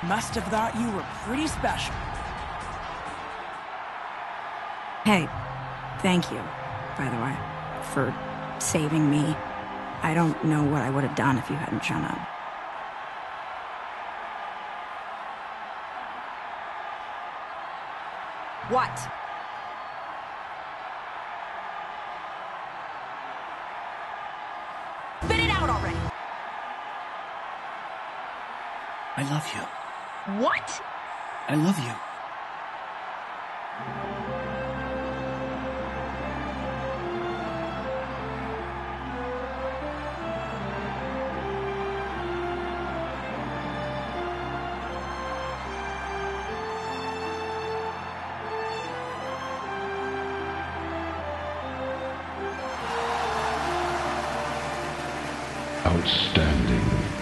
must have thought you were pretty special. Hey, thank you, by the way, for saving me. I don't know what I would have done if you hadn't shown up. What? Spit it out already! I love you. What? I love you. Outstanding.